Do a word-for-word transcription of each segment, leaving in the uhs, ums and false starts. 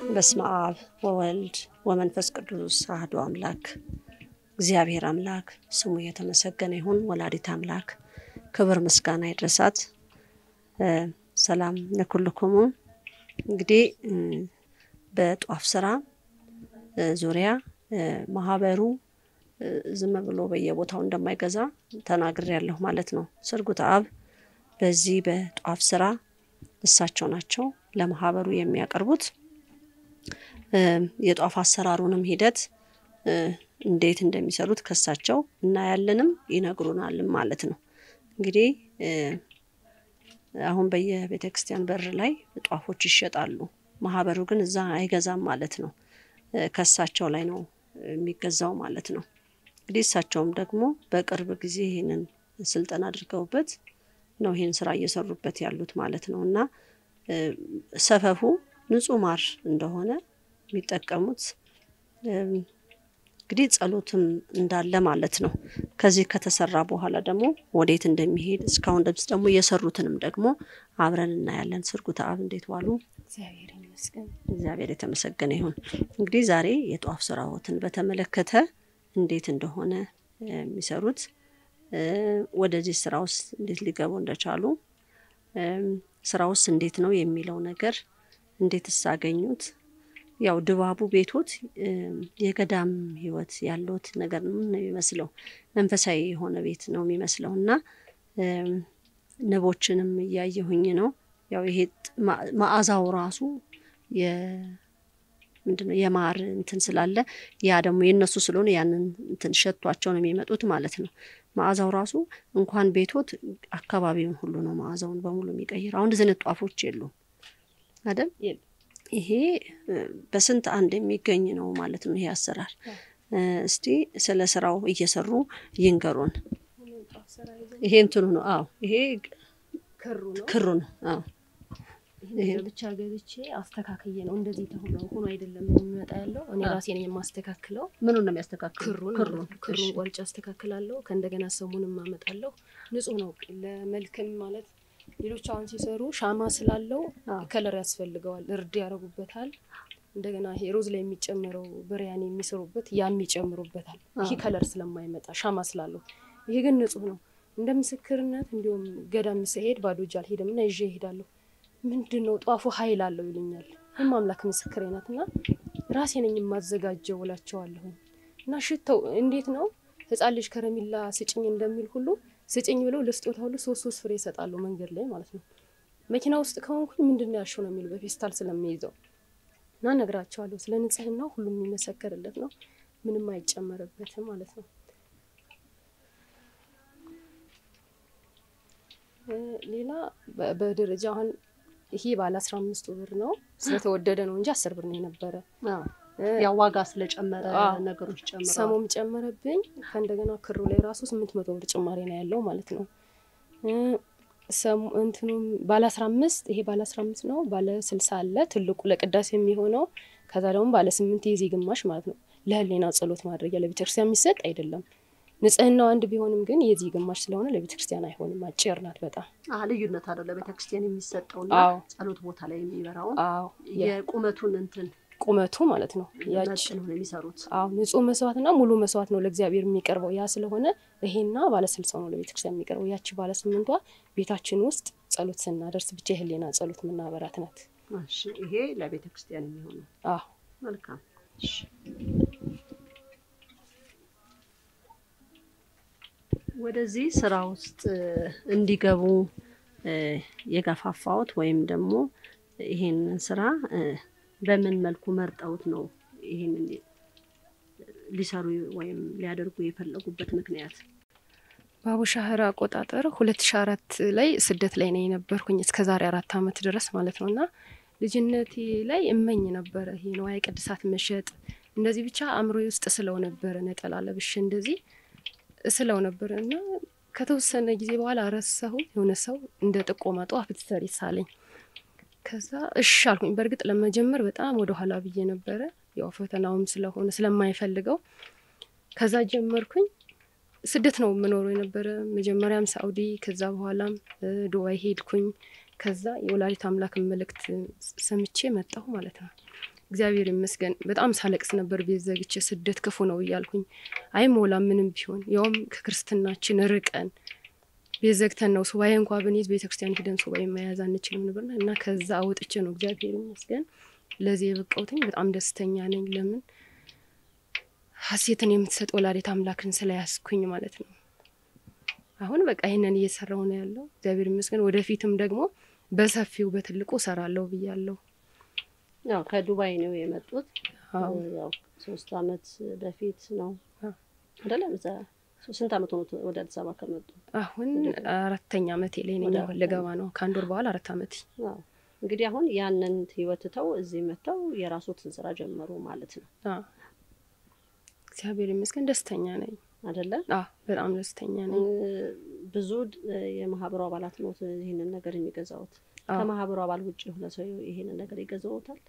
በስመ አብ ወወልድ ወመንፈስ ቅዱስ አሐዱ አምላክ እግዚአብሔር አምላክ ስሙ የተመሰገነ ይሁን። ወላዲተ አምላክ ክብር ምስጋና ይድረሳት። ሰላም ለኩልክሙ። እንግዲህ በጧፍ ስራ ዙሪያ ማህበሩ ዝም ብሎ በየቦታው እንደማይገዛ ተናግሬያለሁ ማለት ነው። ስርጉት አብ በዚህ በጧፍ ስራ እሳቸው ናቸው ለማህበሩ የሚያቀርቡት። የጧፍ አሰራሩንም ሂደት እንዴት እንደሚሰሩት ከሳቸው እና ያለንም ይነግሩናል ማለት ነው። እንግዲህ አሁን በየቤተክርስቲያን በር ላይ ጧፎች ይሸጣሉ። ማህበሩ ግን እዛ አይገዛም ማለት ነው። ከሳቸው ላይ ነው የሚገዛው ማለት ነው። እንግዲህ እሳቸውም ደግሞ በቅርብ ጊዜ ይሄንን ስልጠና አድርገውበት ነው ይሄን ስራ እየሰሩበት ያሉት ማለት ነውና ሰፈፉ ንጹህ ማር እንደሆነ የሚጠቀሙት እንግዲህ ጸሎትም እንዳለ ማለት ነው። ከዚህ ከተሰራ በኋላ ደግሞ ወዴት እንደሚሄድ እስካሁን ድረስ ደግሞ የሰሩትንም ደግሞ አብረን እናያለን። ስርጉት አብ እንዴት ዋሉ? እግዚአብሔር ይመስገን። እግዚአብሔር የተመሰገነ ይሁን። እንግዲህ ዛሬ የጧፍ ስራዎትን በተመለከተ እንዴት እንደሆነ የሚሰሩት ወደዚህ ስራውስ እንዴት ሊገቡ እንደቻሉ ስራውስ እንዴት ነው የሚለው ነገር እንዴትስ አገኙት? ያው ድባቡ ቤቶት የገዳም ህይወት ያለውት ነገር ነው የሚመስለው። መንፈሳዊ የሆነ ቤት ነው የሚመስለውና ንቦችንም ያየሁኝ ነው። ያው ይሄ ማዓዛው ራሱ የ ምንድነው የማር እንትን ስላለ ያ ደግሞ የነሱ ስለሆነ ያንን እንትን ሸቷቸው ነው የሚመጡት ማለት ነው። ማዓዛው ራሱ እንኳን ቤቶት አካባቢውን ሁሉ ነው ማዓዛውን በሙሉ የሚቀይር። አሁን እንደዚህ አይነት ጧፎች የሉም አይደል? ይሄ በስንት አንድ የሚገኝ ነው ማለት ነው ይሄ አሰራር። እስቲ ስለ ስራው እየሰሩ ይንገሩን። ይሄ እንትኑ ነው። አዎ ይሄ ክሩ ነው። ክሩ ነው። አዎ ይሄ ብቻ ገብቼ አስተካክዬ ነው እንደዚህ ተሆነ ሆኖ አይደለም የሚመጣ ያለው። እኔ ራሴ ነኝ የማስተካክለው። ምኑን ነው የሚያስተካክለው? ክሩን ክሩን ክሩን ቆርጬ አስተካክላለሁ። ከእንደገና ሰሙንም ማመጣለሁ። ንጹህ ነው ለመልክም ማለት ሌሎች አሁን ሲሰሩ ሻማ ስላለው ከለር ያስፈልገዋል። እርድ ያረጉበታል። እንደገና ይሄ ሮዝ ላይ የሚጨመረው ብሪያኒ የሚሰሩበት ያም ይጨምሩበታል። ይሄ ከለር ስለማይመጣ ሻማ ስላለው። ይሄ ግን ንጹህ ነው። እንደምስክርነት እንዲሁም ገዳም ሲሄድ ባዶ እጅ አልሄድም እና ይዤ እሄዳለሁ። ምንድነው ጧፉ ኃይል አለው ይሉኛል። ማምላክ ምስክሬ ናትና ራሴ ነኝ የማዘጋጀው እላቸዋለሁ። እና ሽተው እንዴት ነው ህፃን ልጅ ከረሚላ ስጭኝ እንደሚል ሁሉ ስጭኝ ብለው ለስጦታ ሁሉ ሶስት ሶስት ፍሬ ይሰጣሉ መንገድ ላይ ማለት ነው። መኪና ውስጥ ከሆንኩኝ ምንድነው ያልሽው ነው የሚሉ በፌስታል ስለሚይዘው እና ነግራቸዋለሁ። ስለ ንጽህናው ሁሉም የሚመሰከርለት ነው። ምንም አይጨመርበትም ማለት ነው። ሌላ በደረጃ አሁን ይሄ ባለ አስራ አምስት ብር ነው። ስለተወደደ ነው እንጂ አስር ብር ነው የነበረ። አዎ ያው ዋጋ ስለጨመረ ነገሮች ጨምረዋል። ሰሞም ጨመረብኝ። ከእንደገና ክሩ ላይ ራሱ ስምንት መቶ ብር ጭማሪ ነው ያለው ማለት ነው። ሰሙ እንትኑም ባለ አስራ አምስት ይሄ ባለ አስራ አምስት ነው። ባለ ስልሳ አለ ትልቁ ለቅዳሴ የሚሆነው። ከዛ ደግሞ ባለ ስምንት የዚህ ግማሽ ማለት ነው። ለህሊና ጸሎት ማድረግ ለቤተክርስቲያን የሚሰጥ አይደለም። ንጽህናው አንድ ቢሆንም ግን የዚህ ግማሽ ስለሆነ ለቤተክርስቲያን አይሆንም። አጭር ናት በጣም። አዎ ልዩነት አይደለም ለቤተክርስቲያን የሚሰጠውና ጸሎት ቦታ ላይ የሚበራው። አዎ የቁመቱን እንትን ቁመቱ ማለት ነው ያቺ ነው የሚሰሩት። አዎ ንጹህ መስዋዕትና ሙሉ መስዋዕት ነው ለእግዚአብሔር የሚቀርበው። ያ ስለሆነ ይሄና ባለ ስልሳ ነው ለቤተክርስቲያን የሚቀርበው። ያቺ ባለ ስምንቷ ቤታችን ውስጥ ጸሎት ስናደርስ ብቻ የህሊና ጸሎት ምናበራት ናት። እሺ ይሄ ለቤተክርስቲያን የሚሆነው። አዎ መልካም። እሺ ወደዚህ ስራ ውስጥ እንዲገቡ የገፋፋውት ወይም ደግሞ ይሄን ስራ በምን መልኩ መርጠውት ነው ይሄን ሊሰሩ ወይም ሊያደርጉ የፈለጉበት ምክንያት? ባቡሻህራ አቆጣጠር ሁለት ሺህ አራት ላይ ስደት ላይ ነው የነበርኩኝ እስከ ዛሬ አራት አመት ድረስ ማለት ነውና ልጅነቴ ላይ እመኝ ነበር ይሄ ነው አይ ቅድሳት መሸጥ እንደዚህ ብቻ አምሮዬ ውስጥ ስለው ነበር ነጠላ ለብሼ እንደዚህ ስለው ነበርና ከተወሰነ ጊዜ በኋላ አረሳሁ። የሆነ ሰው እንደ ጥቆማ ጧፍ ብትሰሪ ሳለኝ ከዛ እሺ አልኩኝ። በርግጥ ለመጀመር በጣም ወደ ኋላ ብዬ ነበር ያው ፈተናውም ስለሆነ ስለማይፈልገው ከዛ ጀመርኩኝ። ስደት ነው ምኖረው የነበረ መጀመሪያም ሳውዲ ከዛ በኋላም ዱባይ ሄድኩኝ። ከዛ የወላዲተ አምላክ መልእክት ሰምቼ መጣሁ ማለት ነው። እግዚአብሔር ይመስገን በጣም ሳለቅስ ነበር ቤት ዘግቼ ስደት ክፉ ነው እያልኩኝ አይሞላም ምንም ቢሆን ያውም ከክርስትናችን ርቀን ቤት ዘግተን ነው ሱባኤ እንኳን ብንይዝ ቤተክርስቲያን ሄደን ሱባኤ መያዝ አንችልም ነበርና እና ከዛ አውጥቼ ነው እግዚአብሔር ይመስገን ለዚህ የበቃሁትኝ በጣም ደስተኛ ነኝ ለምን ሐሴትን የምትሰጥ ወላዲተ አምላክን ስለያዝኩኝ ማለት ነው አሁን በቃ ይሄንን እየሰራው ነው ያለው እግዚአብሔር ይመስገን ወደፊትም ደግሞ በሰፊው በትልቁ ሰራለው ብያለሁ ያው ከዱባይ ነው የመጡት ያው ሶስት አመት በፊት ነው አይደለም እዛ ስንት አመት ሆኖ ወደ አዲስ አበባ ከመጡ አሁን አራተኛ አመት ላይ ነው ለገባ ነው ከአንድ ወር በኋላ አራት አመት አዎ እንግዲህ አሁን ያንን ህይወት ተው እዚህ መተው የራስዎትን ስራ ጀመሩ ማለት ነው አዎ እግዚአብሔር ይመስገን ደስተኛ ነኝ አይደለ አዎ በጣም ደስተኛ ነኝ ብዙ የማህበሩ አባላት ነው ይሄንን ነገር የሚገዛውት ከማህበሩ አባል ውጪ ሆነ ሰው ይሄንን ነገር ይገዛውታል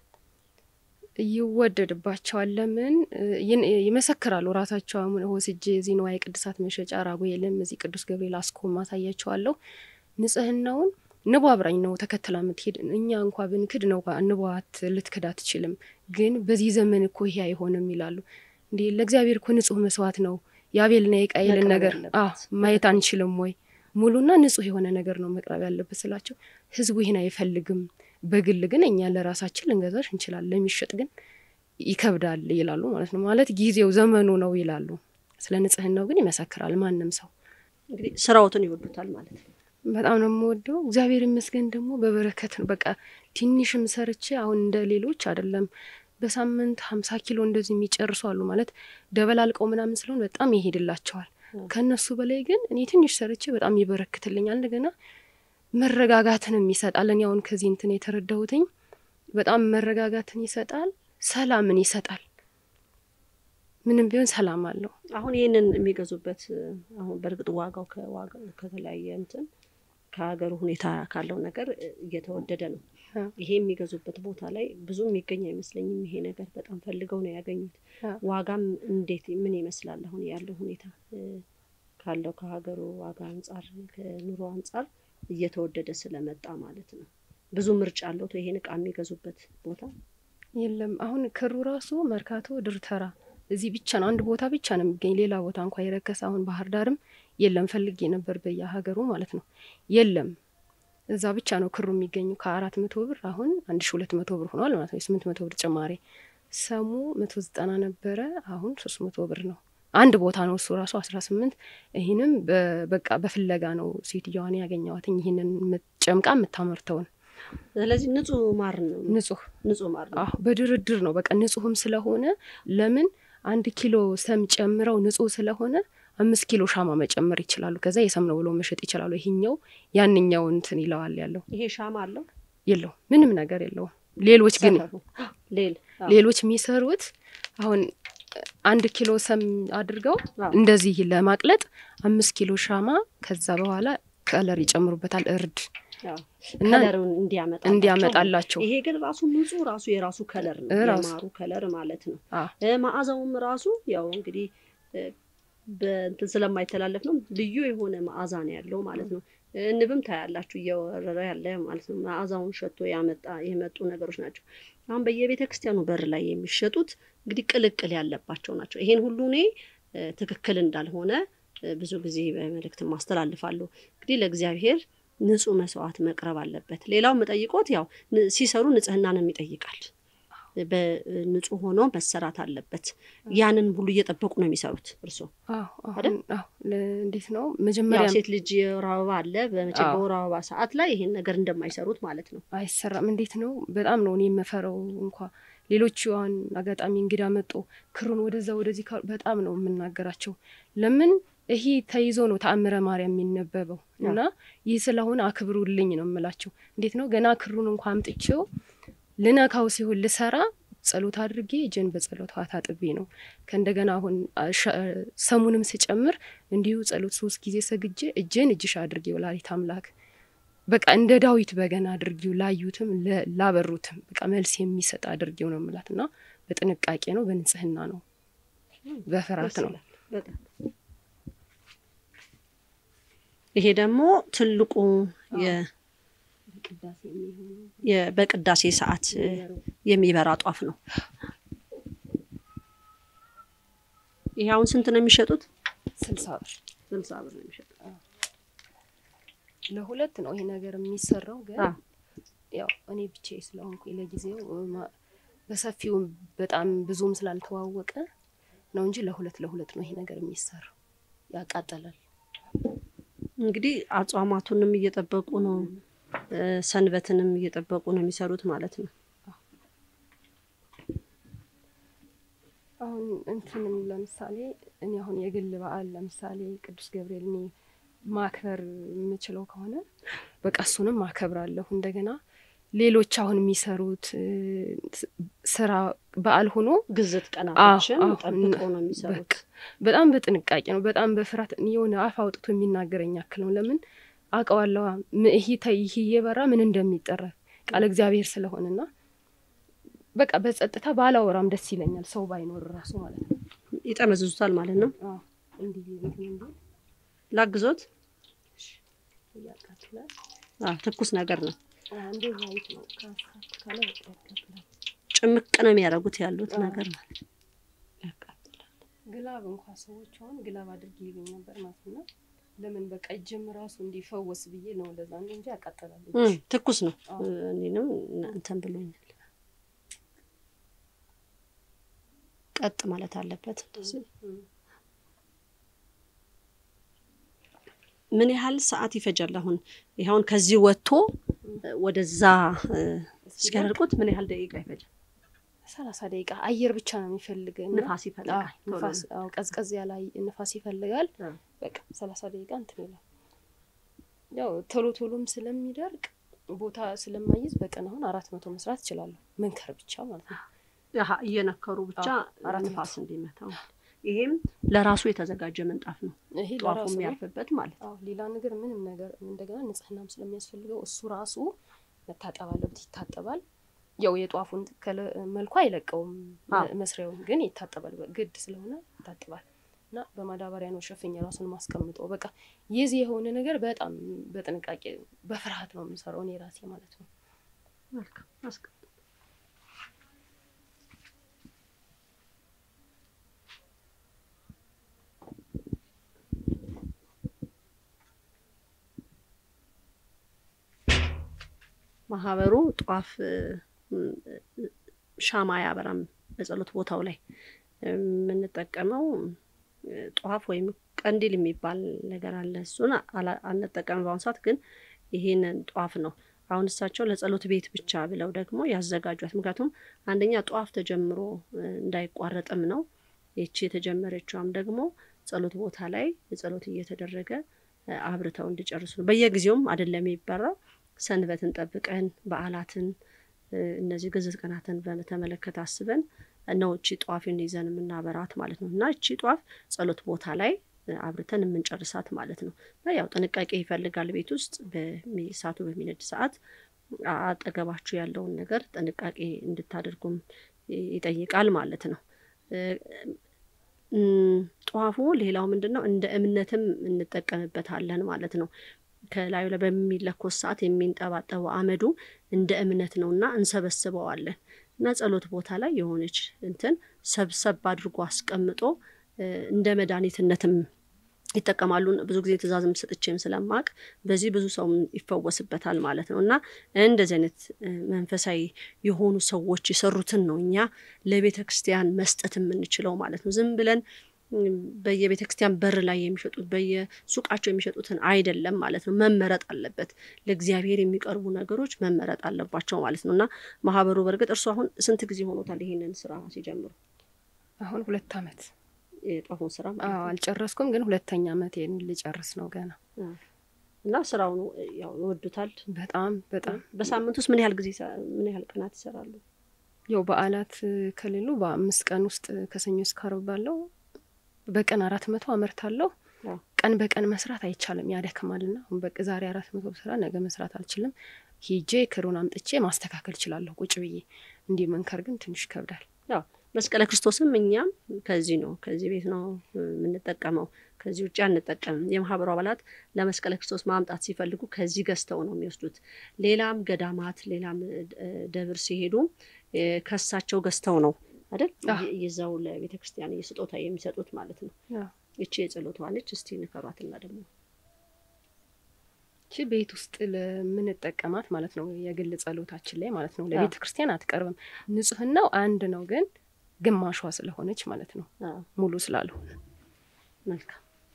ይወደድባቸዋል ለምን ይመሰክራሉ ራሳቸው አሁን ወስጄ እዚህ ነው የቅድሳት መሸጫ ራጉኤልም እዚህ ቅዱስ ገብርኤል አስኮም ማሳያቸዋለሁ ንጽህናውን ንቧ አብራኝ ነው ተከተላ ምትሄድ እኛ እንኳን ብንክድ ነው ንቧት ልትከዳ ትችልም ግን በዚህ ዘመን እኮ ይሄ አይሆንም ይላሉ እንዴ ለእግዚአብሔር እኮ ንጹህ መስዋዕት ነው ያቤልና የቃይልን ነገር አዎ ማየት አንችልም ወይ ሙሉና ንጹህ የሆነ ነገር ነው መቅረብ ያለበት ስላቸው ህዝቡ ይሄን አይፈልግም በግል ግን እኛ ለራሳችን ልንገዛሽ እንችላለን ለሚሸጥ ግን ይከብዳል ይላሉ ማለት ነው ማለት ጊዜው ዘመኑ ነው ይላሉ ስለ ንጽህናው ግን ይመሰክራል ማንንም ሰው እንግዲህ ስራውትን ይወዱታል ማለት ነው በጣም ነው የምወደው እግዚአብሔር ይመስገን ደግሞ በበረከት ነው በቃ ትንሽም ሰርቼ አሁን እንደ ሌሎች አይደለም በሳምንት ሃምሳ ኪሎ እንደዚህ የሚጨርሱ አሉ ማለት ደበላልቀው ምናምን ስለሆነ በጣም ይሄድላቸዋል ከነሱ በላይ ግን እኔ ትንሽ ሰርቼ በጣም ይበረክትልኛል እንደገና መረጋጋትንም ይሰጣል እኔ አሁን ከዚህ እንትን የተረዳሁትኝ በጣም መረጋጋትን ይሰጣል ሰላምን ይሰጣል ምንም ቢሆን ሰላም አለው አሁን ይሄንን የሚገዙበት አሁን በርግጥ ዋጋው ከዋጋው ከተለያየ እንትን ከሀገሩ ሁኔታ ካለው ነገር እየተወደደ ነው ይሄ የሚገዙበት ቦታ ላይ ብዙ የሚገኝ አይመስለኝም ይሄ ነገር በጣም ፈልገው ነው ያገኙት ዋጋም እንዴት ምን ይመስላል አሁን ያለው ሁኔታ ካለው ከሀገሩ ዋጋ አንፃር ከኑሮ አንፃር እየተወደደ ስለመጣ ማለት ነው ብዙ ምርጫ አለው ይሄን ዕቃ የሚገዙበት ቦታ የለም አሁን ክሩ ራሱ መርካቶ ድርተራ እዚህ ብቻ ነው አንድ ቦታ ብቻ ነው የሚገኝ ሌላ ቦታ እንኳን ይረከስ አሁን ባህር ዳርም የለም ፈልጌ ነበር በየሀገሩ ማለት ነው የለም እዛ ብቻ ነው ክሩ የሚገኙ ከአራት መቶ ብር አሁን አንድ ሺህ ሁለት መቶ ብር ሆኗል ማለት ነው ስምንት መቶ ብር ጨማሪ ሰሙ መቶ ዘጠና ነበረ አሁን ሶስት መቶ ብር ነው አንድ ቦታ ነው እሱ ራሱ አስራ ስምንት ይሄንም በቃ በፍለጋ ነው ሴትየዋን ያገኘዋትኝ ይሄንን ጨምቃ የምታመርተውን ስለዚህ ንጹህ ማር ነው ንጹህ ንጹህ ማር ነው አዎ በድርድር ነው በቃ ንጹህም ስለሆነ ለምን አንድ ኪሎ ሰም ጨምረው ንጹህ ስለሆነ አምስት ኪሎ ሻማ መጨመር ይችላሉ ከዛ የሰምነው ብሎ መሸጥ ይችላሉ ይሄኛው ያንኛው እንትን ይለዋል ያለው ይሄ ሻማ አለው የለው ምንም ነገር የለው ሌሎች ግን ሌል ሌሎች የሚሰሩት አሁን አንድ ኪሎ ሰም አድርገው እንደዚህ ለማቅለጥ አምስት ኪሎ ሻማ ከዛ በኋላ ከለር ይጨምሩበታል እርድ እና ከለሩን እንዲያመጣ እንዲያመጣላቸው ይሄ ግን ራሱ ንጹህ ራሱ የራሱ ከለር ነው የማሩ ከለር ማለት ነው ማአዛውም ራሱ ያው እንግዲህ በእንትን ስለማይተላለፍ ነው ልዩ የሆነ ማአዛ ነው ያለው ማለት ነው እንብም ታያላችሁ እየወረረ ያለ ማለት ነው ማአዛውን ሸቶ ያመጣ የመጡ ነገሮች ናቸው አሁን በየቤተ ክርስቲያኑ በር ላይ የሚሸጡት እንግዲህ ቅልቅል ያለባቸው ናቸው ይሄን ሁሉ ነው ትክክል እንዳልሆነ ብዙ ጊዜ በመልእክት ማስተላልፋለሁ እንግዲህ ለእግዚአብሔር ንጹህ መስዋዕት መቅረብ አለበት ሌላው መጠይቆት ያው ሲሰሩ ንጽህናን የሚጠይቃል በንጹህ ሆኖ መሰራት አለበት ያንን ሁሉ እየተጠበቁ ነው የሚሰሩት እርሶ አዎ አይደል አዎ እንዴት ነው መጀመሪያ ሴት ልጅ ራባ አለ በመጨረሻው ራባ ሰዓት ላይ ይሄን ነገር እንደማይሰሩት ማለት ነው አይሰራም እንዴት ነው በጣም ነው እኔ የምፈራው እንኳን ሌሎቹ አሁን አጋጣሚ እንግዳ መጥቶ ክሩን ወደዛ ወደዚህ በጣም ነው የምናገራቸው ለምን ይሄ ተይዞ ነው ተአምረ ማርያም የሚነበበው እና ይህ ስለሆነ አክብሩልኝ ነው የምላቸው እንዴት ነው ገና ክሩን እንኳን አምጥቼው ለናካው ሲሆን ለሰራ ጸሎት አድርጌ እጄን በጸሎት አታጥቤ ነው ከእንደገና አሁን ሰሙንም ሲጨምር እንዲሁ ጸሎት ሶስት ጊዜ ሰግጄ እጄን እጅሽ አድርጌ ወላዲተ አምላክ በቃ እንደ ዳዊት በገና አድርጌው ላዩትም ላበሩትም በቃ መልስ የሚሰጥ አድርጌው ነው የምላትና በጥንቃቄ ነው በንጽህና ነው በፍርሃት ነው በጣም ይሄ ደግሞ ትልቁ የ ቅዳሴ የሚሆነው የበቅዳሴ ሰዓት የሚበራ ጧፍ ነው። ይሄውን ስንት ነው የሚሸጡት? ስልሳ ብር ስልሳ ብር ነው የሚሸጡት። ለሁለት ነው ይሄ ነገር የሚሰራው ግን ያው እኔ ብቻዬ ስለሆንኩ ለጊዜው በሰፊው በጣም ብዙም ስላልተዋወቀ ነው እንጂ ለሁለት ለሁለት ነው ይሄ ነገር የሚሰራው። ያቃጠላል። እንግዲህ አጽዋማቱንም እየጠበቁ ነው ሰንበትንም እየጠበቁ ነው የሚሰሩት ማለት ነው። አሁን እንትንም ለምሳሌ እኔ አሁን የግል በዓል ለምሳሌ ቅዱስ ገብርኤልን ማክበር የምችለው ከሆነ በቃ እሱንም ማከብራለሁ። እንደገና ሌሎች አሁን የሚሰሩት ስራ በዓል ሆኖ ግዝት ቀናቶችን ጠብቀው ነው የሚሰሩት። በጣም በጥንቃቄ ነው በጣም በፍርሃት የሆነ አፍ አውጥቶ የሚናገረኝ አክል ነው። ለምን አቀዋለሁ ይሄ ይሄ የበራ ምን እንደሚጠራ ቃል እግዚአብሔር ስለሆነና በቃ በጸጥታ ባላወራም ደስ ይለኛል ሰው ባይኖር ራሱ ማለት ነው። ይጠመዝዙታል ማለት ነው። አዎ እንዴ እንዴ ላግዞት ያቃጥላል። አዎ ትኩስ ነገር ነው። አንዴ ዘይት ነው ካስካት ካለ ያቃጥላል። ጭምቅ ነው የሚያደርጉት ያሉት ነገር ማለት ነው። ያቃጥላል። ግላብ እንኳን ሰዎች አሁን ግላብ አድርጌ ይሉኝ ነበር ማለት ነው። ለምን በቃ እጅም ራሱ እንዲፈወስ ብዬ ነው ለዛ እንጂ ያቃጥላል። ትኩስ ነው። እኔንም እንትን ብሎኛል። ቀጥ ማለት አለበት እንደዚህ። ምን ያህል ሰዓት ይፈጃል? አሁን ይሄውን ከዚህ ወጥቶ ወደዛ ሲያደርጉት ምን ያህል ደቂቃ ይፈጃል? ሰላሳ ደቂቃ አየር ብቻ ነው የሚፈልገው። ንፋስ ይፈልጋል። ንፋስ አው ቀዝቀዝ ያለ ንፋስ ይፈልጋል። በቃ ሰላሳ ደቂቃ እንትን ይላል። ያው ቶሎ ቶሎም ስለሚደርቅ ቦታ ስለማይዝ በቀን አሁን አራት መቶ መስራት ይችላል መንከር ብቻ ማለት ነው። ያህ እየነከሩ ብቻ ንፋስ እንዲመታው። ይሄም ለራሱ የተዘጋጀ ምንጣፍ ነው። ይሄ ጧፉ የሚያርፍበት ማለት ነው። አዎ ሌላ ነገር ምንም ነገር እንደገና ንጽህናም ስለሚያስፈልገው እሱ ራሱ መታጠብ አለበት ይታጠባል። ያው የጧፉን መልኩ አይለቀውም መስሪያው ግን ይታጠባል ግድ ስለሆነ ይታጠባል። እና በማዳበሪያ ነው ሸፈኛ ራሱን ማስቀምጠው። በቃ የዚህ የሆነ ነገር በጣም በጥንቃቄ በፍርሃት ነው የምሰራው እኔ ራሴ ማለት ነው። መልካም አስቀ ማህበሩ ጧፍ ሻማ ያበራም በጸሎት ቦታው ላይ የምንጠቀመው ጧፍ ወይም ቀንዲል የሚባል ነገር አለ። እሱን አንጠቀምም በአሁን ሰዓት ግን ይሄንን ጧፍ ነው አሁን እሳቸው ለጸሎት ቤት ብቻ ብለው ደግሞ ያዘጋጁት። ምክንያቱም አንደኛ ጧፍ ተጀምሮ እንዳይቋረጥም ነው። እቺ የተጀመረችውም ደግሞ ጸሎት ቦታ ላይ ጸሎት እየተደረገ አብርተው እንዲጨርሱ ነው። በየጊዜውም አይደለም ይባራው ሰንበትን ጠብቀን በዓላትን እነዚህ ግዝት ቀናትን በተመለከተ አስበን ነው እቺ ጧፍን ይዘን የምናበራት ማለት ነው። እና እቺ ጧፍ ጸሎት ቦታ ላይ አብርተን የምንጨርሳት ማለት ነው። እና ያው ጥንቃቄ ይፈልጋል። ቤት ውስጥ በሚሳቱ በሚነድ ሰዓት አጠገባችሁ ያለውን ነገር ጥንቃቄ እንድታደርጉም ይጠይቃል ማለት ነው። ጧፉ ሌላው ምንድነው እንደ እምነትም እንጠቀምበታለን ማለት ነው። ከላዩ ላይ በሚለኮስ ሰዓት የሚንጠባጠበው አመዱ እንደ እምነት ነውና እንሰበስበዋለን። እና ጸሎት ቦታ ላይ የሆነች እንትን ሰብሰብ አድርጎ አስቀምጦ እንደ መድኃኒትነትም ይተከማሉ። ብዙ ጊዜ ትእዛዝም ሰጥቼም ስለማቅ በዚህ ብዙ ሰው ይፈወስበታል ማለት ነውና እንደዚህ አይነት መንፈሳዊ የሆኑ ሰዎች ይሰሩትን ነው እኛ ለቤተክርስቲያን መስጠት የምንችለው ማለት ነው። ዝም ብለን በየቤተክርስቲያን በር ላይ የሚሸጡት በየሱቃቸው የሚሸጡትን አይደለም ማለት ነው። መመረጥ አለበት። ለእግዚአብሔር የሚቀርቡ ነገሮች መመረጥ አለባቸው ማለት ነውና ማህበሩ በርግጥ እርሱ አሁን ስንት ጊዜ ሆኖታል ይሄንን ስራ ሲጀምሩ? አሁን ሁለት አመት የጧፉን ስራ አዎ አልጨረስኩም ግን ሁለተኛ አመቴን ልጨርስ ነው ገና። እና ስራው ነው ያው ይወዱታል በጣም በጣም። በሳምንት ውስጥ ምን ያህል ጊዜ ምን ያህል ቀናት ይሰራሉ? ያው በዓላት ከሌሉ በአምስት ቀን ውስጥ ከሰኞ እስከ ዓርብ ባለው በቀን አራት መቶ አመርታለሁ። ቀን በቀን መስራት አይቻልም ያደክማልና አሁን በቃ ዛሬ አራት መቶ ስራ ነገ መስራት አልችልም። ሂጄ ክሩን አምጥቼ ማስተካከል ይችላልሁ ቁጭ ብዬ እንዲ መንከር ግን ትንሽ ከብዳል። ያው መስቀለ ክርስቶስም እኛም ከዚህ ነው ከዚህ ቤት ነው የምንጠቀመው ከዚህ ውጪ አንጠቀምም የማህበሩ አባላት ለመስቀለ ክርስቶስ ማምጣት ሲፈልጉ ከዚህ ገዝተው ነው የሚወስዱት ሌላም ገዳማት ሌላም ደብር ሲሄዱ ከሳቸው ገዝተው ነው አይደል ይዘው ለቤተክርስቲያን የስጦታ የሚሰጡት ማለት ነው እቺ የጸሎት ዋለች እስቲ ንከሯትና ደግሞ እቺ ቤት ውስጥ ለምንጠቀማት ማለት ነው የግል ጸሎታችን ላይ ማለት ነው ለቤተክርስቲያን አትቀርብም ንጹህናው አንድ ነው ግን ግማሿ ስለሆነች ማለት ነው ሙሉ ስላልሆነ መልካም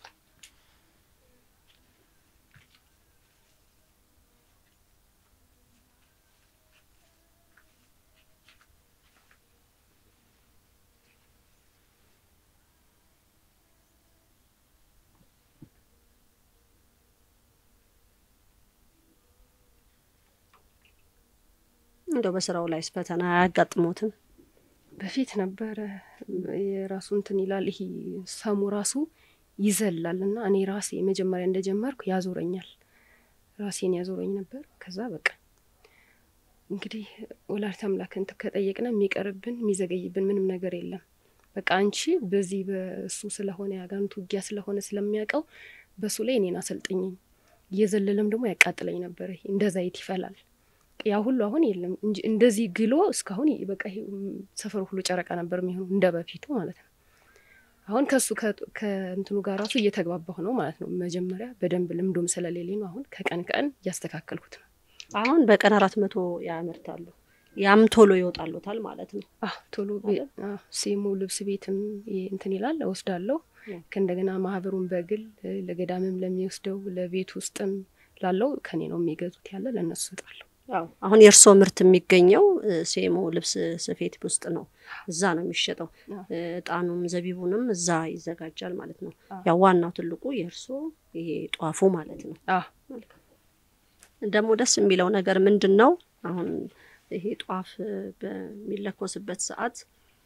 እንደው በስራው ላይ ፈተና ያጋጥሞትም በፊት ነበር የራሱ እንትን ይላል ይሄ ሰሙ ራሱ ይዘላልና እኔ ራሴ መጀመሪያ እንደጀመርኩ ያዞረኛል ራሴን ያዞረኝ ነበር ከዛ በቃ እንግዲህ ወላዲተ አምላክን ከጠየቅና የሚቀርብን የሚዘገይብን ምንም ነገር የለም በቃ አንቺ በዚህ በሱ ስለሆነ ያጋንቱ ውጊያ ስለሆነ ስለሚያቀው በሱ ላይ እኔና አሰልጥኝ እየዘለለም ደግሞ ያቃጥለኝ ነበር እንደዛ ይት ይፈላል ያ ሁሉ አሁን የለም እንጂ እንደዚህ ግሎ እስካሁን በቃ ሰፈሩ ሁሉ ጨረቃ ነበር የሚሆነው እንደበፊቱ ማለት ነው አሁን ከሱ ከእንትኑ ጋር ራሱ እየተግባባሁ ነው ማለት ነው መጀመሪያ በደንብ ልምዶም ስለሌለኝ አሁን ከቀን ቀን ያስተካከልኩት ነው አሁን በቀን አራት መቶ ያመርታሉ ያም ቶሎ ይወጣሉታል ማለት ነው አህ ቶሎ ሲሙ ልብስ ቤትም እንትን ይላል ወስዳለሁ ከእንደገና ማህበሩን በግል ለገዳምም ለሚወስደው ለቤት ውስጥም ላለው ከኔ ነው የሚገዙት ያለ ለነሱ ሰጣለሁ ያው አሁን የርሶ ምርት የሚገኘው ሴሞ ልብስ ስፌት ውስጥ ነው እዛ ነው የሚሸጠው ጣኑም ዘቢቡንም እዛ ይዘጋጃል ማለት ነው ያው ዋናው ትልቁ የርሶ ይሄ ጧፉ ማለት ነው አዎ ደሞ ደስ የሚለው ነገር ምንድነው አሁን ይሄ ጧፍ በሚለኮስበት ሰዓት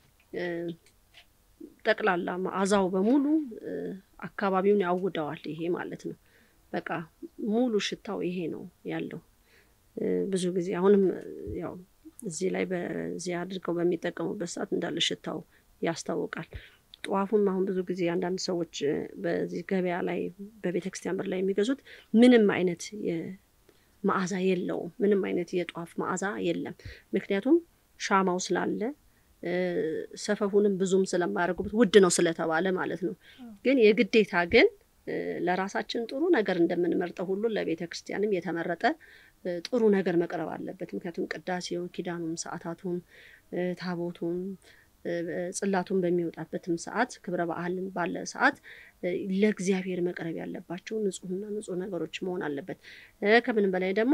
ጠቅላላ ማአዛው በሙሉ አካባቢውን ያውደዋል ይሄ ማለት ነው በቃ ሙሉ ሽታው ይሄ ነው ያለው ብዙ ጊዜ አሁንም ያው እዚህ ላይ በዚህ አድርገው በሚጠቀሙበት ሰዓት እንዳለ ሽታው ያስታውቃል ጧፉን አሁን ብዙ ጊዜ አንዳንድ ሰዎች በዚህ ገበያ ላይ በቤተክርስቲያን በር ላይ የሚገዙት ምንም አይነት የማአዛ የለውም ምንም አይነት የጧፍ ማአዛ የለም ምክንያቱም ሻማው ስላለ ሰፈፉንም ብዙም ስለማያረጉት ውድ ነው ስለተባለ ማለት ነው ግን የግዴታ ግን ለራሳችን ጥሩ ነገር እንደምንመርጠው ሁሉ ለቤተክርስቲያንም የተመረጠ ጥሩ ነገር መቅረብ አለበት ምክንያቱም ቅዳሴው ኪዳኑም ሰዓታቱም ታቦቱም ጽላቱን በሚወጣበትም ሰዓት ክብረ በዓልን ባለ ሰዓት ለእግዚአብሔር መቅረብ ያለባቸው ንጹህና ንጹህ ነገሮች መሆን አለበት ከምንም በላይ ደግሞ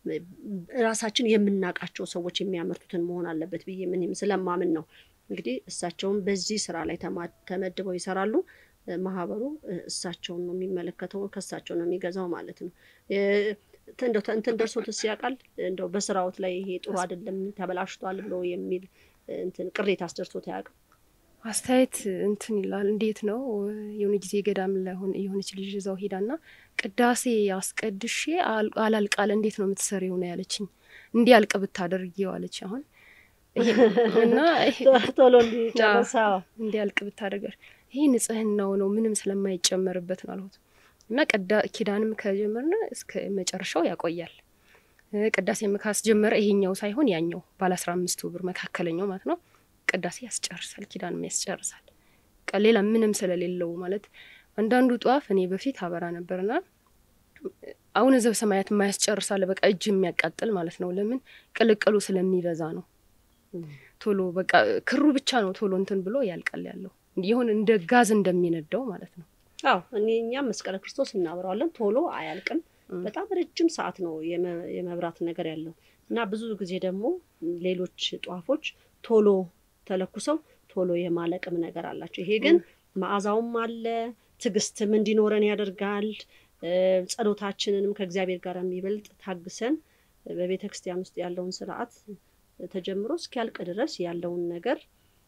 ራሳችን የምናቃቸው ሰዎች የሚያመርቱትን መሆን አለበት ብዬ ምንም ስለማምን ነው እንግዲህ እሳቸውም በዚህ ስራ ላይ ተመድበው ይሰራሉ ማህበሩ እሳቸውን ነው የሚመለከተው ከሳቸው ነው የሚገዛው ማለት ነው እንደው እንትን ደርሶትስ ያቃል እንደው በስራውት ላይ ይሄ ጥሩ አይደለም ተበላሽቷል ብሎ የሚል እንትን ቅሬታ አስደርሶት ያቃ አስተያየት እንትን ይላል እንዴት ነው የሆነ ጊዜ ገዳም ለሆነ የሆነች ልጅ እዛው ሄዳና ቅዳሴ ያስቀድሼ አላልቃለ እንዴት ነው የምትሰሪው ነው ያለችኝ እንዴ ያልቅ ብታደርጊው አለች አሁን እና ቶሎ እንዲጨርሳው እንዴ ያልቅ ብታደርገር ይሄ ንጽህናው ነው ምንም ስለማይጨመርበት ነው አልሁት እና ቀዳ ኪዳንም ከጀመርና እስከ መጨረሻው ያቆያል ቅዳሴም ካስጀመረ ይሄኛው ሳይሆን ያኛው ባለ አስራ አምስት ብር መካከለኛው ማለት ነው ቅዳሴ ያስጨርሳል ኪዳንም ያስጨርሳል ቀሌላ ምንም ስለሌለው ማለት አንዳንዱ ጧፍ እኔ በፊት አበራ ነበርና አሁን እዛው ሰማያት ማያስጨርሳል በቃ እጅ የሚያቃጥል ማለት ነው ለምን ቅልቅሉ ስለሚበዛ ነው ቶሎ በቃ ክሩ ብቻ ነው ቶሎ እንትን ብሎ ያልቃል ያለው ይሁን እንደ ጋዝ እንደሚነደው ማለት ነው አዎ እኛኛ መስቀለ ክርስቶስ እናበራለን ቶሎ አያልቅም በጣም ረጅም ሰዓት ነው የመብራት ነገር ያለው እና ብዙ ጊዜ ደግሞ ሌሎች ጧፎች ቶሎ ተለኩሰው ቶሎ የማለቅም ነገር አላቸው ይሄ ግን ማአዛውም አለ ትግስትም እንዲኖረን ያደርጋል ጸሎታችንንም ከእግዚአብሔር ጋር የሚበልጥ ታግሰን በቤተክርስቲያን ውስጥ ያለውን ስርዓት ተጀምሮ እስኪያልቅ ድረስ ያለውን ነገር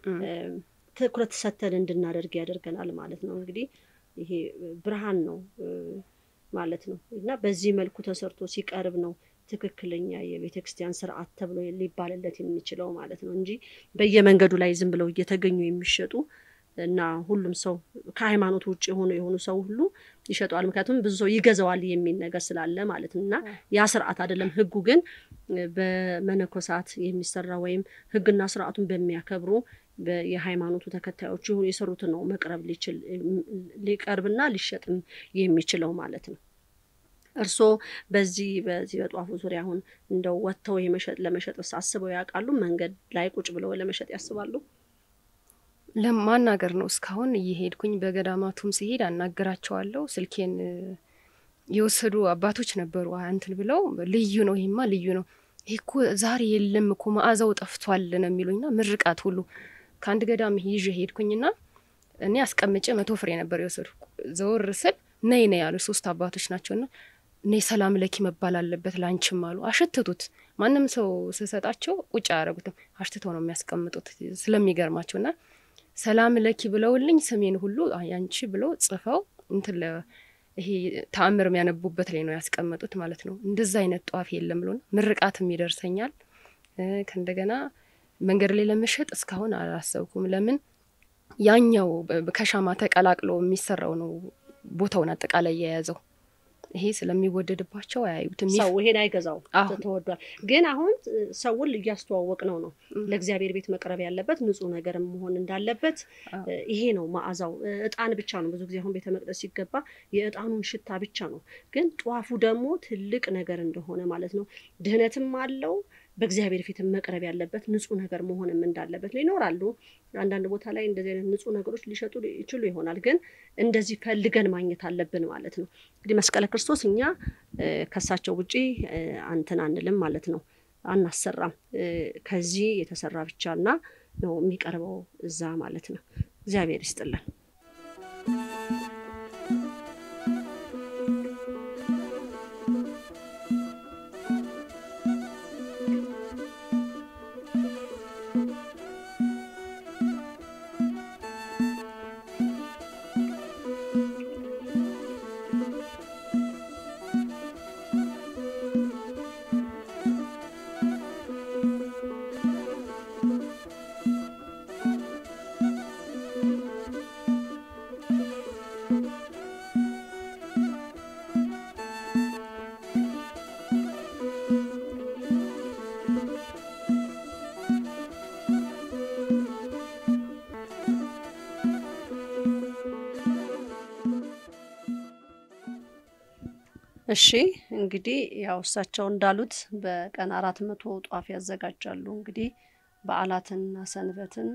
ትኩረት ሰተን እንድናደርግ ያደርገናል ማለት ነው እንግዲህ ይሄ ብርሃን ነው ማለት ነው እና በዚህ መልኩ ተሰርቶ ሲቀርብ ነው ትክክለኛ የቤተክርስቲያን ስርዓት ተብሎ ሊባልለት የሚችለው ማለት ነው እንጂ በየመንገዱ ላይ ዝም ብለው እየተገኙ የሚሸጡ እና ሁሉም ሰው ከሃይማኖት ውጪ ሆኖ የሆኑ ሰው ሁሉ ይሸጣል ምክንያቱም ብዙ ሰው ይገዛዋል የሚል ነገር ስላለ ማለት ነውና ያ ስርዓት አይደለም ህጉ ግን በመነኮሳት የሚሰራ ወይም ህግና ስርዓቱን በሚያከብሩ የሃይማኖቱ ተከታዮች ይሁን የሰሩት ነው መቅረብ ሊችል ሊቀርብና ሊሸጥም የሚችለው ማለት ነው እርሶ በዚህ በዚህ በጧፉ ዙሪያ አሁን እንደው ወጥተው የመሸጥ ለመሸጥ አስበው ያውቃሉ መንገድ ላይ ቁጭ ብለው ለመሸጥ ያስባሉ ለማናገር ነው እስካሁን እየሄድኩኝ በገዳማቱም ሲሄድ አናገራቸዋለሁ ስልኬን የወሰዱ አባቶች ነበሩ አንተን ብለው ልዩ ነው ይሄማ ልዩ ነው ይሄኮ ዛሬ የለም እኮ ማአዛው ጠፍቷል ነው የሚሉኝና ምርቃት ሁሉ ካንድ ገዳም ይዤ ሄድኩኝና እኔ አስቀምጬ መቶ ፍሬ ነበር የወሰዱ ዘወር ስል ነይ ነይ ያሉ ሶስት አባቶች ናቸውና ነይ ሰላም ለኪ መባል አለበት ላንቺም አሉ አሸተቱት ማንንም ሰው ሰሰጣቸው ቁጭ ያረጉት አሽተተው ነው የሚያስቀምጡት ስለሚገርማቸውና ሰላም ለኪ ብለውልኝ ስሜን ሁሉ ያንቺ ብለው ጽፈው እንትን ይሄ ተአምር የሚያነቡበት ላይ ነው ያስቀመጡት ማለት ነው እንደዛ አይነት ጧፍ የለም ብሎና ምርቃትም ይደርሰኛል ከእንደገና መንገድ ላይ ለመሸጥ እስካሁን አላሰብኩም ለምን ያኛው ከሻማ ተቀላቅሎ የሚሰራው ነው ቦታውን አጠቃላይ የያዘው ይሄ ስለሚወደድባቸው አያዩትም ሰው ይሄን አይገዛው ተተወዷል ግን አሁን ሰውን ልያስተዋወቅ ነው ነው ለእግዚአብሔር ቤት መቅረብ ያለበት ንጹህ ነገር መሆን እንዳለበት ይሄ ነው ማአዛው እጣን ብቻ ነው ብዙ ጊዜ አሁን ቤተ መቅደስ ሲገባ የእጣኑን ሽታ ብቻ ነው ግን ጧፉ ደግሞ ትልቅ ነገር እንደሆነ ማለት ነው ድህነትም አለው በእግዚአብሔር ፊት መቅረብ ያለበት ንጹህ ነገር መሆንም እንዳለበት ይኖራሉ አንዳንድ ቦታ ላይ እንደዚህ አይነት ንጹህ ነገሮች ሊሸጡ ይችላሉ ይሆናል ግን እንደዚህ ፈልገን ማግኘት አለብን ማለት ነው እንግዲህ መስቀለ ክርስቶስ እኛ ከሳቸው ውጪ አንተን አንልም ማለት ነው አናሰራም ከዚህ የተሰራ ብቻና ነው የሚቀርበው እዛ ማለት ነው እግዚአብሔር ይስጥልን እሺ እንግዲህ ያው እሳቸው እንዳሉት በቀን አራት መቶ ጧፍ ያዘጋጃሉ እንግዲህ በዓላትና ሰንበትን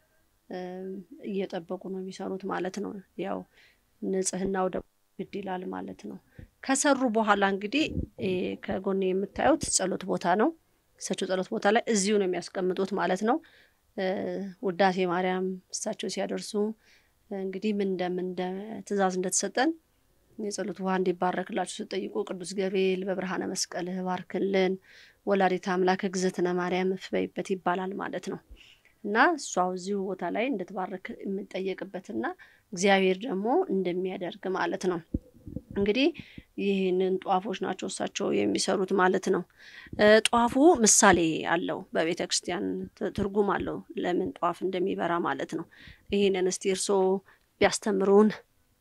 እየጠበቁ ነው የሚሰሩት ማለት ነው ያው ንጽህናው ግድ ይላል ማለት ነው ከሰሩ በኋላ እንግዲህ ከጎን የምታዩት ጸሎት ቦታ ነው እሳቸው ጸሎት ቦታ ላይ እዚሁ ነው የሚያስቀምጡት ማለት ነው ውዳሴ ማርያም እሳቸው ሲያደርሱ እንግዲህ ምን እንደምን ትእዛዝ እንደተሰጠን የጸሎት ውሃ እንዲባረክላችሁ ሲጠይቁ ቅዱስ ገብርኤል በብርሃነ መስቀል ባርክልን ወላዲተ አምላክ እግዝእትነ ማርያም ፍበይበት ይባላል ማለት ነው እና እሷው እዚሁ ቦታ ላይ እንድትባረክ የምንጠየቅበትና እግዚአብሔር ደግሞ እንደሚያደርግ ማለት ነው እንግዲህ ይሄንን ጧፎች ናቸው እሳቸው የሚሰሩት ማለት ነው ጧፉ ምሳሌ አለው በቤተክርስቲያን ትርጉም አለው ለምን ጧፍ እንደሚበራ ማለት ነው ይሄንን እስቲ እርሶ ቢያስተምሩን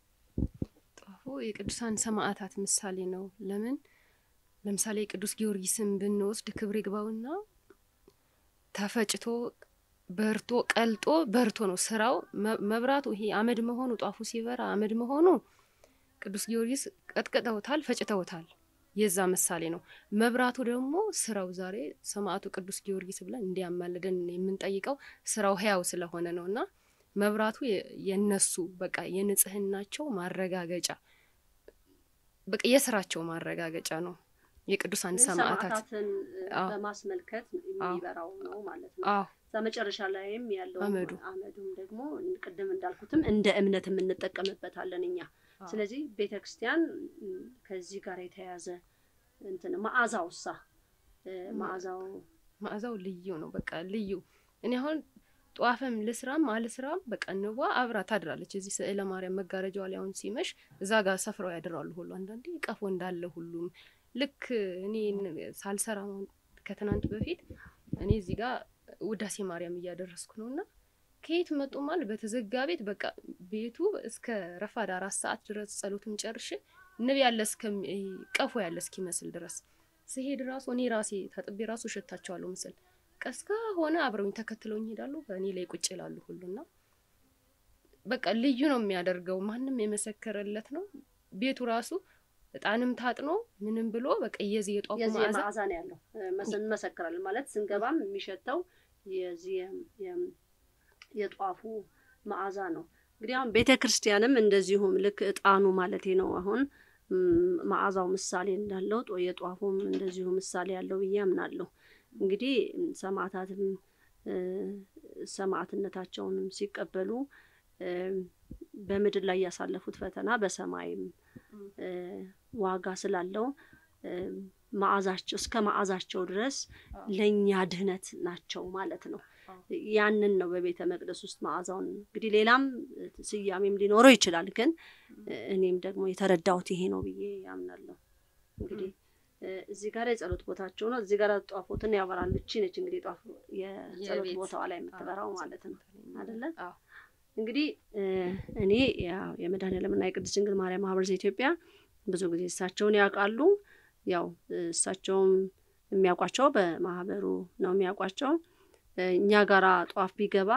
የቅዱሳን ሰማዕታት ምሳሌ ነው ለምን ለምሳሌ ቅዱስ ጊዮርጊስን ብንወስድ ክብር ይግባውና ተፈጭቶ በርቶ ቀልጦ በርቶ ነው ስራው መብራቱ ይሄ አመድ መሆኑ ጧፉ ሲበራ አመድ መሆኑ ቅዱስ ጊዮርጊስ ቀጥቀጠውታል ፈጭተውታል የዛ ምሳሌ ነው መብራቱ ደግሞ ስራው ዛሬ ሰማዕቱ ቅዱስ ጊዮርጊስ ብለን እንዲያማልደን የምንጠይቀው ስራው ህያው ስለሆነ ነውና መብራቱ የነሱ በቃ የንጽህናቸው ማረጋገጫ በቃ የስራቸው ማረጋገጫ ነው የቅዱሳን ሰማዕታት በማስመልከት የሚበራው ነው ማለት ነው በመጨረሻ ላይም ያለው አመዱ አመዱም ደግሞ ቅድም እንዳልኩትም እንደ እምነት የምንጠቀምበታለን እኛ ስለዚህ ቤተክርስቲያን ከዚህ ጋር የተያዘ እንትን ማአዛውሳ ማአዛው ማአዛው ልዩ ነው በቃ ልዩ እኔ አሁን ጧፈም ለስራም አለስራም በቃ ነው አብራ ታድራለች እዚህ ስዕለ ማርያም መጋረጃው ላይ አሁን ሲመሽ እዛ ጋር ሰፍረው ያድራሉ ሁሉ አንዳንዴ ቀፎ እንዳለ ሁሉም ልክ እኔ ሳልሰራ ከትናንት በፊት እኔ እዚህ ጋር ውዳሴ ማርያም እያደረስኩ ነውና ከየት መጡ ማለት በተዘጋ ቤት በቃ ቤቱ እስከ ረፋድ አራት ሰዓት ድረስ ጸሎትም ጨርሼ ንብ ያለ እስከ ቀፎ ያለ እስኪመስል ድረስ ሲሄድ ራሱ እኔ ራሴ ታጥቤ ራሱ ሸታቸዋለሁ ምስል ቀስካ ሆነ አብረውኝ ተከትለውኝ ይሄዳሉ በእኔ ላይ ቁጭ ይላሉ ሁሉና በቃ ልዩ ነው የሚያደርገው ማንንም የመሰከረለት ነው ቤቱ ራሱ እጣንም ታጥኖ ምንም ብሎ በቃ የዚህ የጧፉ ማዕዛ ማዕዛ ነው ያለው መስን መሰከራል ማለት ስንገባም የሚሸተው የዚህ የጧፉ ማዕዛ ነው እንግዲህ አሁን ቤተክርስቲያንም እንደዚሁም ልክ እጣኑ ማለቴ ነው አሁን ማዕዛው ምሳሌ እንዳለው የጧፉም እንደዚሁ ምሳሌ ያለው በያምናለሁ እንግዲህ ሰማዕታትም ሰማዕትነታቸውንም ሲቀበሉ በምድር ላይ ያሳለፉት ፈተና በሰማይም ዋጋ ስላለው ማዕዛቸው እስከ ማዕዛቸው ድረስ ለኛ ድህነት ናቸው ማለት ነው ያንን ነው በቤተ መቅደስ ውስጥ ማዕዛውን እንግዲህ ሌላም ስያሜም ሊኖረው ይችላል ግን እኔም ደግሞ የተረዳሁት ይሄ ነው ብዬ ያምናለሁ እንግዲህ እዚህ ጋር የጸሎት ቦታቸው ነው እዚህ ጋር ጧፎትን ያበራል እቺ ነች እንግዲህ ጧፍ የጸሎት ቦታው ላይ የምትበራው ማለት ነው አይደለ አዎ እንግዲህ እኔ ያው የመድኃኔዓለምና የቅድስት ድንግል ማርያም ማህበር ዘኢትዮጵያ ብዙ ጊዜ እሳቸውን ያውቃሉ ያው እሳቸውም የሚያውቋቸው በማህበሩ ነው የሚያውቋቸው እኛ ጋራ ጧፍ ቢገባ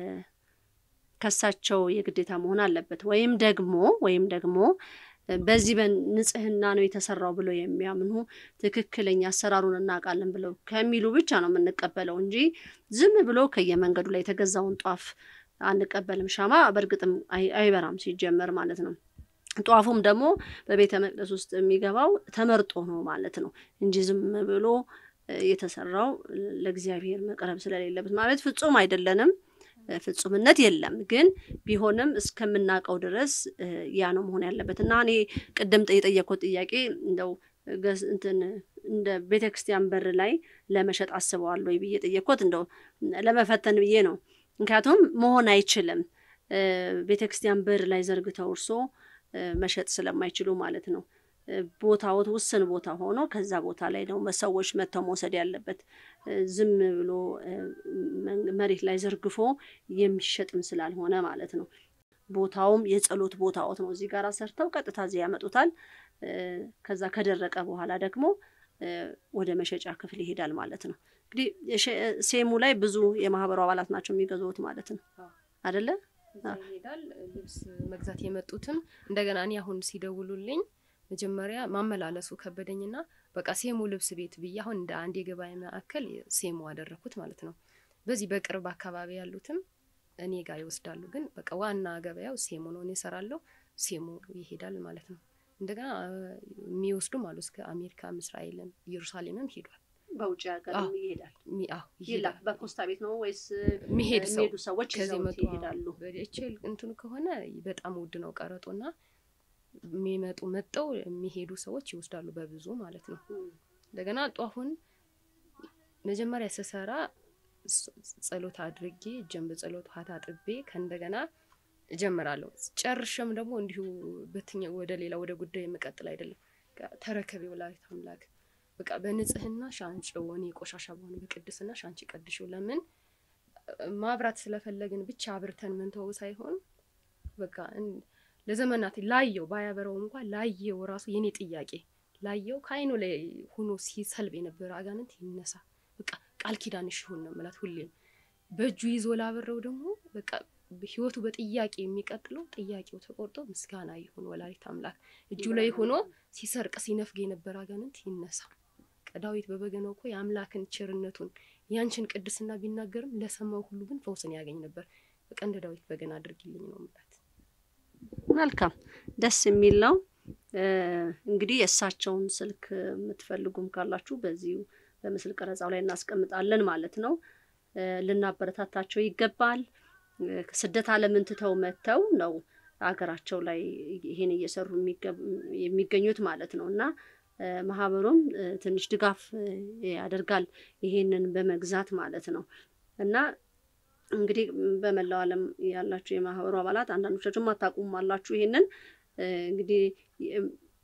ከሳቸው የግዴታ መሆን አለበት ወይም ደግሞ ወይም ደግሞ በዚህ በንጽህና ነው የተሰራው ብሎ የሚያምኑ ትክክለኛ አሰራሩን እናውቃለን ብለው ከሚሉ ብቻ ነው የምንቀበለው እንጂ ዝም ብሎ ከየመንገዱ ላይ የተገዛውን ጧፍ አንቀበልም ሻማ በርግጥም አይበራም ሲጀመር ማለት ነው ጧፉም ደግሞ በቤተ መቅደስ ውስጥ የሚገባው ተመርጦ ነው ማለት ነው እንጂ ዝም ብሎ የተሰራው ለእግዚአብሔር መቅረብ ስለሌለበት ማለት ፍጹም አይደለንም ፍጹምነት የለም ግን ቢሆንም እስከምናቀው ድረስ ያ ነው መሆን ያለበትና እኔ ቀደም ጠይቀው ጥያቄ እንደው እንትን እንደ ቤተክርስቲያን በር ላይ ለመሸጥ አስበዋል ወይ ብዬ ጠይቀውት እንደው ለመፈተን ብዬ ነው ምክንያቱም መሆን አይችልም ቤተክርስቲያን በር ላይ ዘርግተው እርሶ መሸጥ ስለማይችሉ ማለት ነው ቦታው ውስን ቦታ ሆኖ ከዛ ቦታ ላይ ነው መሰዎች መተው መውሰድ ያለበት ዝም ብሎ መሬት ላይ ዘርግፎ የሚሸጥም ስላልሆነ ማለት ነው ቦታውም የጸሎት ቦታው ነው እዚህ ጋር ሰርተው ቀጥታ እዚህ ያመጡታል ከዛ ከደረቀ በኋላ ደግሞ ወደ መሸጫ ክፍል ይሄዳል ማለት ነው እንግዲህ ሴሙ ላይ ብዙ የማህበሩ አባላት ናቸው የሚገዙት ማለት ነው አይደለ ይሄዳል ልብስ መግዛት የመጡትም እንደገና እኔ አሁን ሲደውሉልኝ መጀመሪያ ማመላለሱ ከበደኝና በቃ ሴሙ ልብስ ቤት ብያው እንደ አንድ የገበያ ማዕከል ሴሙ አደረኩት ማለት ነው በዚህ በቅርብ አካባቢ ያሉትም እኔ ጋር ይወስዳሉ ግን በቃ ዋና ገበያው ሴሙ ነው እኔ ሰራለሁ ሴሙ ይሄዳል ማለት ነው እንደገና የሚወስዱ ማለት እስከ አሜሪካ እስራኤልም ኢየሩሳሌምም ሄዷል በውጭ ሀገር ይሄዳል አዎ ይሄዳል በፖስታ ቤት ነው ወይስ የሚሄዱ ሰዎች ከዚህ መጡ ይሄዳሉ በእችል እንትኑ ከሆነ በጣም ውድ ነው ቀረጦና የሚመጡ መጣው የሚሄዱ ሰዎች ይወስዳሉ በብዙ ማለት ነው እንደገና ጧፉን መጀመሪያ ሰሰራ ጸሎት አድርጌ ጀምብ ጸሎት አጣጥቤ ከእንደገና ጀምራለሁ ጨርሽም ደግሞ እንዲሁ በትኛ ወደ ሌላ ወደ ጉዳይ መቀጠል አይደለም ተረከበው ላይ ታምላክ በቃ በንጽህና ሻንጭው ወኔ ቆሻሻ ባኑ በቅድስና ሻንጭ ቀድሽው ለምን ማብራት ስለፈለግን ብቻ አብርተን መንተው ሳይሆን በቃ ለዘመናት ላየው ባያበረው እንኳን ላየው ራሱ የኔ ጥያቄ ላየው ካይኑ ላይ ሆኖ ሲሰልብ የነበረ አጋንንት ይነሳ በቃ ቃል ኪዳንሽ ይሁን ነው ማለት ሁሌም በእጁ ይዞ ላበረው ደግሞ በቃ ህይወቱ በጥያቄ የሚቀጥለው ጥያቄው ተቆርጦ ምስጋና ይሁን ወላዲተ አምላክ እጁ ላይ ሆኖ ሲሰርቅ ሲነፍግ የነበረ አጋንንት ይነሳ ዳዊት በበገናው እኮ የአምላክን ቸርነቱን ያንቺን ቅድስና ቢናገርም ለሰማው ሁሉ ግን ፈውስን ያገኝ ነበር በቃ እንደ ዳዊት በገና አድርግልኝ ነው ማለት መልካም ደስ የሚል ነው እንግዲህ የእሳቸውን ስልክ የምትፈልጉም ካላችሁ በዚሁ በምስል ቀረጻው ላይ እናስቀምጣለን ማለት ነው ልናበረታታቸው ይገባል ስደት ዓለምን ትተው መተው ነው አገራቸው ላይ ይሄን እየሰሩ የሚገኙት ማለት ነውና ማህበሩም ትንሽ ድጋፍ ያደርጋል ይሄንን በመግዛት ማለት ነው እና እንግዲህ በመላው ዓለም ያላችሁ የማህበሩ አባላት አንዳንዶቻችሁ ማታቁም አላችሁ ይሄንን እንግዲህ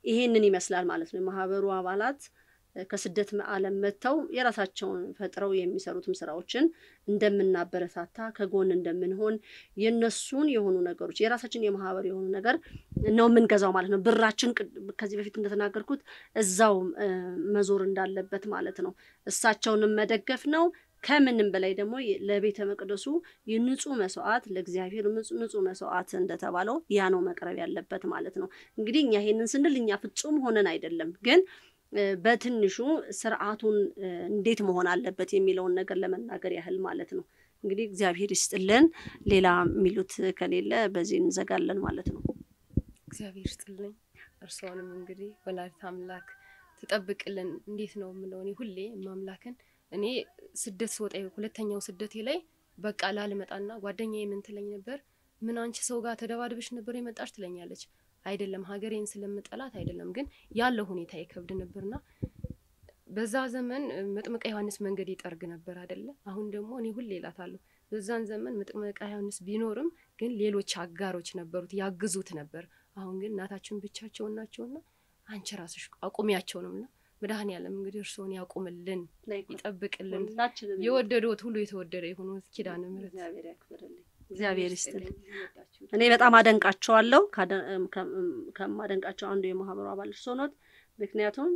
ይሄንን ይመስላል ማለት ነው ማህበሩ አባላት ከስደት ዓለም መተው የራሳቸውን ፈጥረው የሚሰሩትም ስራዎችን እንደምናበረታታ ከጎን እንደምንሆን የነሱን የሆኑ ነገሮች የራሳችን የማህበር የሆኑ ነገር ነው ምንገዛው ማለት ነው ብራችን ከዚህ በፊት እንደተናገርኩት እዛው መዞር እንዳለበት ማለት ነው እሳቸውንም መደገፍ ነው ከምንም በላይ ደግሞ ለቤተ መቅደሱ የንጹህ መስዋዕት ለእግዚአብሔር ንጹህ መስዋዕት እንደተባለው ያ ነው መቅረብ ያለበት ማለት ነው እንግዲህ እኛ ይሄንን ስንል እኛ ፍጹም ሆነን አይደለም ግን በትንሹ ስርዓቱን እንዴት መሆን አለበት የሚለውን ነገር ለመናገር ያህል ማለት ነው እንግዲህ እግዚአብሔር ይስጥልን ሌላ ሚሉት ከሌለ በዚህ እንዘጋለን ማለት ነው እግዚአብሔር ይስጥልኝ እርሶንም እንግዲህ ወላዲተ አምላክ ተጠብቅልን እንዴት ነው ምለው እኔ ሁሌ ማምላክን እኔ ስደት ወጣ ሁለተኛው ስደቴ ላይ በቃ ላልመጣና ጓደኛዬ ምን ትለኝ ነበር ምን አንቺ ሰው ጋር ተደባድበሽ ነበር የመጣሽ ትለኛለች አይደለም ሀገሬን ስለምጠላት አይደለም ግን ያለው ሁኔታ ይከብድ ነበርና በዛ ዘመን መጥምቀ ዮሐንስ መንገድ ይጠርግ ነበር አይደለ አሁን ደግሞ እኔ ሁሌ እላታለሁ በዛን ዘመን መጥምቀ ዮሐንስ ቢኖርም ግን ሌሎች አጋሮች ነበሩት ያግዙት ነበር አሁን ግን እናታችን ብቻቸውን ናቸውና አንቺ ራስሽ አቁሚያቸው ነውና መድኃኒዓለም እንግዲህ እርሶን ያቁምልን ይጠብቅልን የወደዱት ሁሉ የተወደደ ይሁን ኪዳነ ምሕረት እግዚአብሔር ያክብርልኝ እግዚአብሔር ይስጥልኝ እኔ በጣም አደንቃቸዋለሁ ከማደንቃቸው አንዱ የማህበሩ አባል ሶኖት ምክንያቱም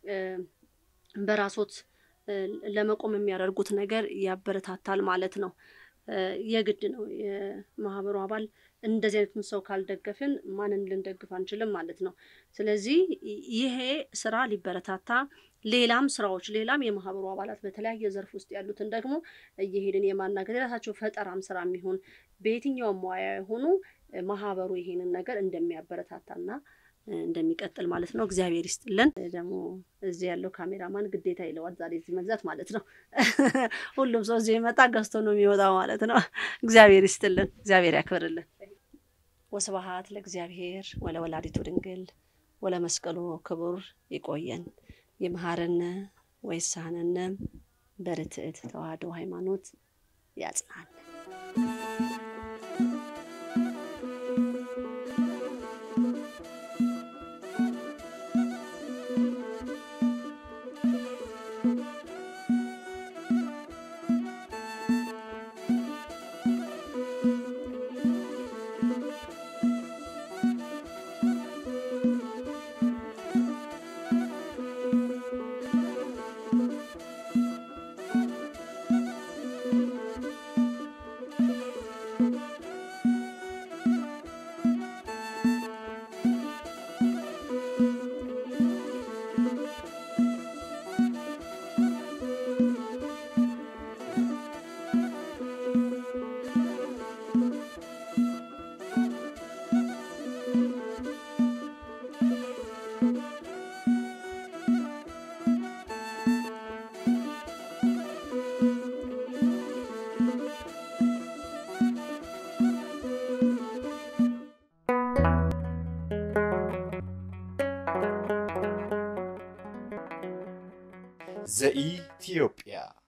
በራሶት ለመቆም የሚያደርጉት ነገር ያበረታታል ማለት ነው የግድ ነው የማህበሩ አባል እንደዚህ አይነት ሰው ካልደገፈን ማንን ልንደግፍ አንችልም ማለት ነው ስለዚህ ይሄ ስራ ሊበረታታ ሌላም ስራዎች ሌላም የማህበሩ አባላት በተለያየ ዘርፍ ውስጥ ያሉትን ደግሞ እየሄድን የማናገር የራሳቸው ፈጠራም ስራ የሚሆን በየትኛው ሙያ ሆኖ ማህበሩ ይሄንን ነገር እንደሚያበረታታና እንደሚቀጥል ማለት ነው እግዚአብሔር ይስጥልን ደግሞ እዚህ ያለው ካሜራማን ግዴታ ይለዋል ዛሬ እዚህ መግዛት ማለት ነው ሁሉም ሰው እዚህ መጣ ገዝቶ ነው የሚወጣው ማለት ነው እግዚአብሔር ይስጥልን እግዚአብሔር ያክብርልን ወስብሐት ለእግዚአብሔር ወለወላዲቱ ድንግል ወለመስቀሉ ክቡር ይቆየን ይምሃረን ወይሳነን በርትዕት ተዋህዶ ሃይማኖት ያጽናን ዘኢትዮጵያ